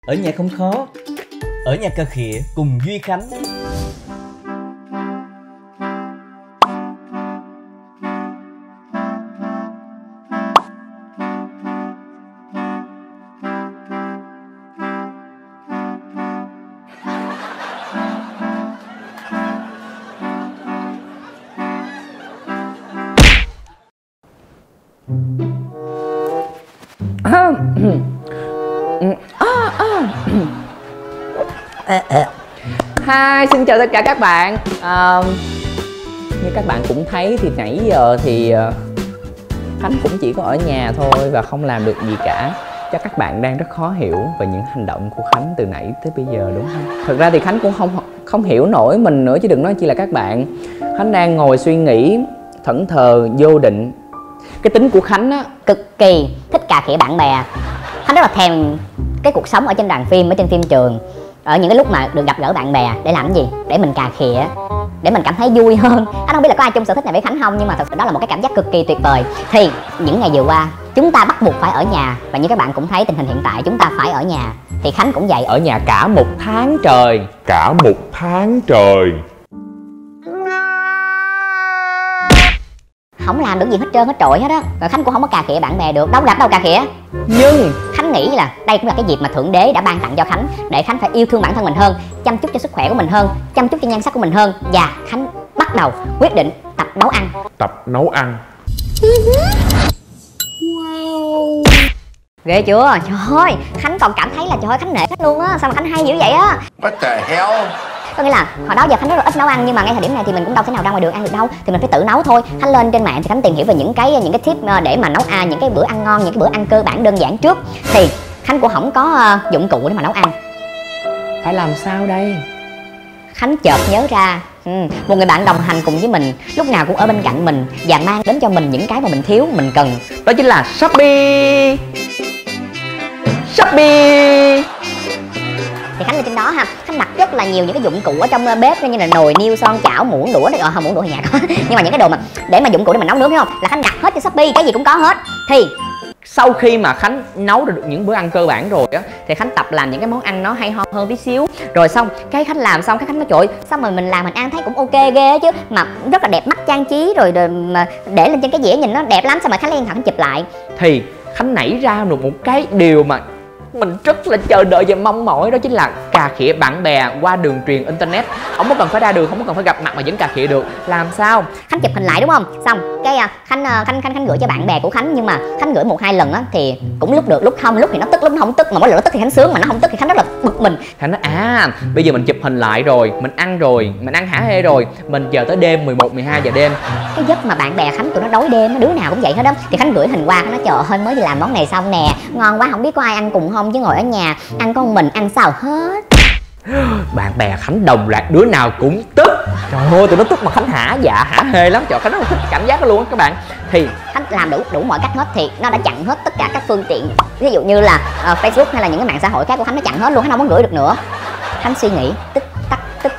Ở nhà không khó. Ở nhà cà khịa cùng Duy Khánh. Hi, xin chào tất cả các bạn. Như các bạn cũng thấy thì nãy giờ thì Khánh cũng chỉ có ở nhà thôi và không làm được gì cả. Chắc các bạn đang rất khó hiểu về những hành động của Khánh từ nãy tới bây giờ đúng không? Thật ra thì Khánh cũng không hiểu nổi mình nữa chứ đừng nói chi là các bạn. Khánh đang ngồi suy nghĩ, thẫn thờ, vô định. Cái tính của Khánh á, cực kỳ thích cà khịa bạn bè. Khánh rất là thèm cái cuộc sống ở trên đoàn phim, ở trên phim trường, ở những cái lúc mà được gặp gỡ bạn bè. Để làm cái gì? Để mình cà khịa, để mình cảm thấy vui hơn. Anh không biết là có ai chung sở thích này với Khánh không, nhưng mà thật sự đó là một cái cảm giác cực kỳ tuyệt vời. Thì những ngày vừa qua chúng ta bắt buộc phải ở nhà, và như các bạn cũng thấy tình hình hiện tại chúng ta phải ở nhà. Thì Khánh cũng vậy, ở nhà cả một tháng trời. Cả một tháng trời. không làm được gì hết trơn hết trội hết á. Rồi Khánh cũng không có cà khịa bạn bè được, đâu gặp đâu cà khịa. Nhưng Khánh nghĩ là đây cũng là cái dịp mà Thượng Đế đã ban tặng cho Khánh, để Khánh phải yêu thương bản thân mình hơn, chăm chút cho sức khỏe của mình hơn, chăm chút cho nhan sắc của mình hơn. Và Khánh bắt đầu quyết định tập nấu ăn. Tập nấu ăn. Wow, ghê chưa? Trời ơi, Khánh còn cảm thấy là trời ơi Khánh nể Khánh luôn á. Sao mà Khánh hay dữ vậy á? What the hell? Có nghĩa là hồi đó giờ Khánh rất là ít nấu ăn, nhưng mà ngay thời điểm này thì mình cũng đâu thể nào ra ngoài đường ăn được đâu, thì mình phải tự nấu thôi. Khánh lên trên mạng thì Khánh tìm hiểu về những cái tip để mà nấu những cái bữa ăn ngon, những cái bữa ăn cơ bản đơn giản trước. Thì Khánh cũng không có dụng cụ để mà nấu ăn. phải làm sao đây? Khánh chợt nhớ ra một người bạn đồng hành cùng với mình, lúc nào cũng ở bên cạnh mình và mang đến cho mình những cái mà mình thiếu, mình cần. Đó chính là Shopee. Shopee. Thì Khánh lên trên đó ha, Khánh đặt rất là nhiều những cái dụng cụ ở trong bếp, như là nồi niêu, son chảo, muỗng đũa đấy. Không, muỗng đũa thì nhà có nhưng mà những cái đồ mà để mà dụng cụ để mình nấu nướng, thấy không, là Khánh đặt hết trên Shopee, cái gì cũng có hết. Thì sau khi mà Khánh nấu được những bữa ăn cơ bản rồi á, thì Khánh tập làm những cái món ăn nó hay ho hơn tí xíu. Rồi xong cái Khánh làm xong, cái Khánh nói trời ơi, sao mà mình làm mình ăn thấy cũng ok ghê chứ, mà rất là đẹp mắt trang trí, rồi mà để lên trên cái dĩa nhìn nó đẹp lắm. Sao mà Khánh lấy điện thoại Khánh chụp lại. Thì Khánh nảy ra được một cái điều mà mình rất là chờ đợi và mong mỏi, đó chính là cà khịa bạn bè qua đường truyền internet. Không có cần phải ra đường, không có cần phải gặp mặt mà vẫn cà khịa được. Làm sao? Khánh chụp hình lại đúng không? Xong cái Khánh gửi cho bạn bè của Khánh, nhưng mà Khánh gửi 1-2 lần á thì cũng lúc được lúc không, lúc thì nó tức lúc nó không tức, mà mỗi lần nó tức thì Khánh sướng, mà nó không tức thì Khánh rất là bực mình. Khánh nói bây giờ mình chụp hình lại rồi, mình ăn rồi, mình ăn hả hê rồi, mình chờ tới đêm 11-12 giờ đêm. Cái giấc mà bạn bè Khánh tụi nó đói đêm, đứa nào cũng vậy hết đó. Thì Khánh gửi hình qua, Khánh nói trời ơi mới đi làm món này xong nè, ngon quá, không biết có ai ăn cùng không, chứ ngồi ở nhà ăn có một mình ăn sao hết. Bạn bè Khánh đồng loạt đứa nào cũng tức. Trời ơi, tụi nó tức mà Khánh hả hê lắm. Trời, Khánh rất là thích cảm giác đó luôn á các bạn. Thì Khánh làm đủ mọi cách hết, thì nó đã chặn hết tất cả các phương tiện, ví dụ như là Facebook hay là những cái mạng xã hội khác của Khánh, nó chặn hết luôn. Khánh không muốn gửi được nữa. Khánh suy nghĩ tích tắc.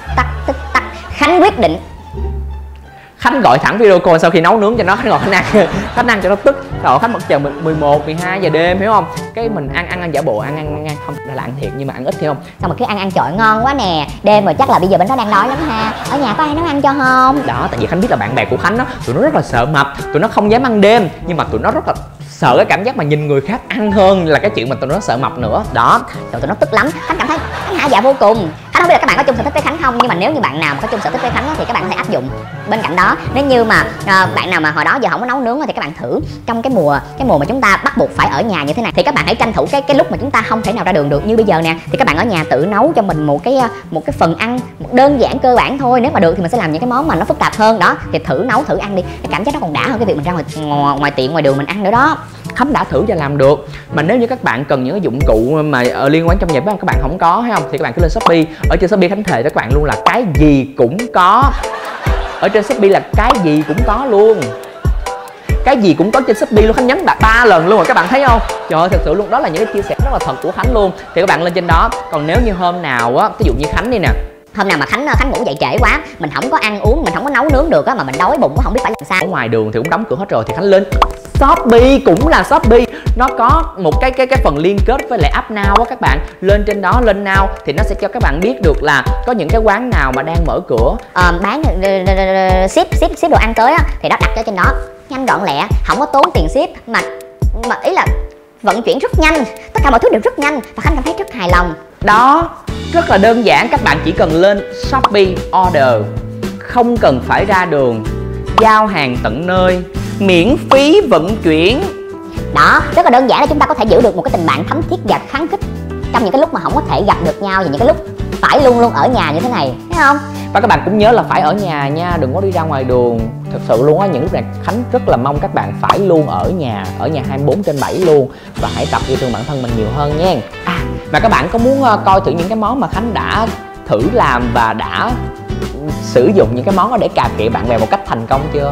Khánh quyết định Khánh gọi thẳng video call sau khi nấu nướng cho nó, Khánh gọi Khánh ăn cho nó tức. Rồi Khánh bật chờ 11-12 giờ đêm, hiểu không? Cái mình ăn giả bộ, ăn không là ăn thiệt nhưng mà ăn ít, hiểu không? xong rồi cứ ăn chọi ngon quá nè, đêm rồi chắc là bây giờ bên đó đang đói lắm ha, ở nhà có ai nấu ăn cho không? Đó, tại vì Khánh biết là bạn bè của Khánh đó, tụi nó rất là sợ mập, tụi nó không dám ăn đêm, nhưng mà tụi nó rất là sợ cái cảm giác mà nhìn người khác ăn hơn là cái chuyện mà tụi nó sợ mập nữa. Đó, rồi tụi nó tức lắm. Khánh cảm thấy Khánh hả dạ vô cùng. Khánh không biết là các bạn có chung sở thích với Khánh không, nhưng mà nếu như bạn nào mà có chung sở thích với Khánh thì các bạn có thể áp dụng. Bên cạnh đó, nếu như mà bạn nào mà hồi đó giờ không có nấu nướng thì các bạn thử trong cái mùa mà chúng ta bắt buộc phải ở nhà như thế này, thì các bạn hãy tranh thủ cái lúc mà chúng ta không thể nào ra đường được như bây giờ nè, thì các bạn ở nhà tự nấu cho mình một cái phần ăn đơn giản cơ bản thôi. Nếu mà được thì mình sẽ làm những cái món mà nó phức tạp hơn đó, thì thử nấu thử ăn đi, cái cảm giác nó còn đã hơn cái việc mình ra ngoài tiệm ngoài đường mình ăn nữa đó. Khánh đã thử và làm được. Mà nếu như các bạn cần những cái dụng cụ mà liên quan trong nhà bếp các bạn không có, thấy không, thì các bạn cứ lên Shopee. Ở trên Shopee Khánh thề với các bạn luôn là cái gì cũng có. Ở trên Shopee là cái gì cũng có luôn. Cái gì cũng có trên Shopee luôn. Khánh nhấn 3 lần luôn rồi, các bạn thấy không? Trời ơi, thật sự luôn, đó là những cái chia sẻ rất là thật của Khánh luôn. Thì các bạn lên trên đó. Còn nếu như hôm nào á, ví dụ như Khánh đi nè, hôm nào mà Khánh ngủ dậy trễ quá, mình không có ăn uống, mình không có nấu nướng được á, mà mình đói bụng quá không biết phải làm sao. ở ngoài đường thì cũng đóng cửa hết rồi, thì Khánh lên Shopee cũng là Shopee, nó có một cái phần liên kết với lại app Now á các bạn. Lên trên đó, lên Now thì nó sẽ cho các bạn biết được là có những cái quán nào mà đang mở cửa bán ship đồ ăn tới á, thì đó đặt cho trên đó nhanh gọn lẹ, không có tốn tiền ship, mà ý là vận chuyển rất nhanh, tất cả mọi thứ đều rất nhanh và Khánh cảm thấy rất hài lòng. Đó, rất là đơn giản, các bạn chỉ cần lên Shopee order, không cần phải ra đường, giao hàng tận nơi, miễn phí vận chuyển. Đó, rất là đơn giản để chúng ta có thể giữ được một cái tình bạn thấm thiết và khăng khít trong những cái lúc mà không có thể gặp được nhau, và những cái lúc phải luôn luôn ở nhà như thế này, thấy không? Và các bạn cũng nhớ là phải ở nhà nha, đừng có đi ra ngoài đường. Thực sự luôn á, những lúc này Khánh rất là mong các bạn phải luôn ở nhà 24/7 luôn. Và hãy tập yêu thương bản thân mình nhiều hơn nha. Mà các bạn có muốn coi thử những cái món mà Khánh đã thử làm và đã sử dụng những cái món đó để cà kệ bạn bè một cách thành công chưa?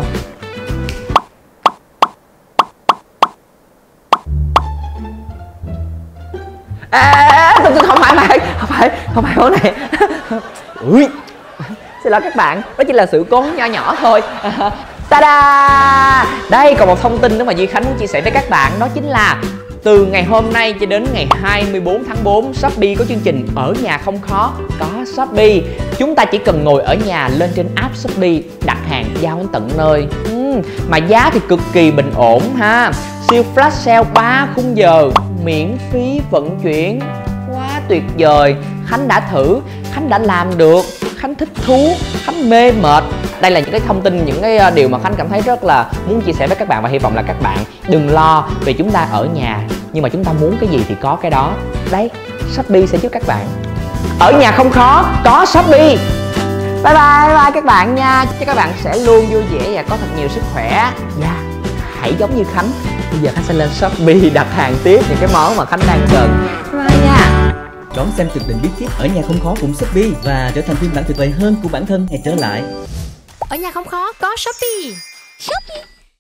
Không phải món này. Ui, xin lỗi các bạn, đó chỉ là sự cố nho nhỏ thôi. Ta-da! Đây còn một thông tin nữa mà Duy Khánh muốn chia sẻ với các bạn, đó chính là từ ngày hôm nay cho đến ngày 24 tháng 4, Shopee có chương trình ở nhà không khó, có Shopee. Chúng ta chỉ cần ngồi ở nhà, lên trên app Shopee, đặt hàng giao đến tận nơi. Mà giá thì cực kỳ bình ổn ha. Siêu flash sale 3 khung giờ, miễn phí vận chuyển. Quá tuyệt vời. Khánh đã thử, Khánh đã làm được, Khánh thích thú, Khánh mê mệt. Đây là những cái thông tin, những cái điều mà Khánh cảm thấy rất là muốn chia sẻ với các bạn, và hy vọng là các bạn đừng lo vì chúng ta ở nhà, nhưng mà chúng ta muốn cái gì thì có cái đó. Đấy, Shopee sẽ giúp các bạn. Ở nhà không khó, có Shopee. Bye bye các bạn nha. Chúc các bạn sẽ luôn vui vẻ và có thật nhiều sức khỏe. Hãy giống như Khánh. Bây giờ Khánh sẽ lên Shopee đặt hàng tiếp những cái món mà Khánh đang cần. Bye bye nha. Đón xem tuyệt đỉnh bí kíp ở nhà không khó cùng Shopee và trở thành phiên bản tuyệt vời hơn của bản thân. Hãy trở lại. Ở nhà không khó có Shopee.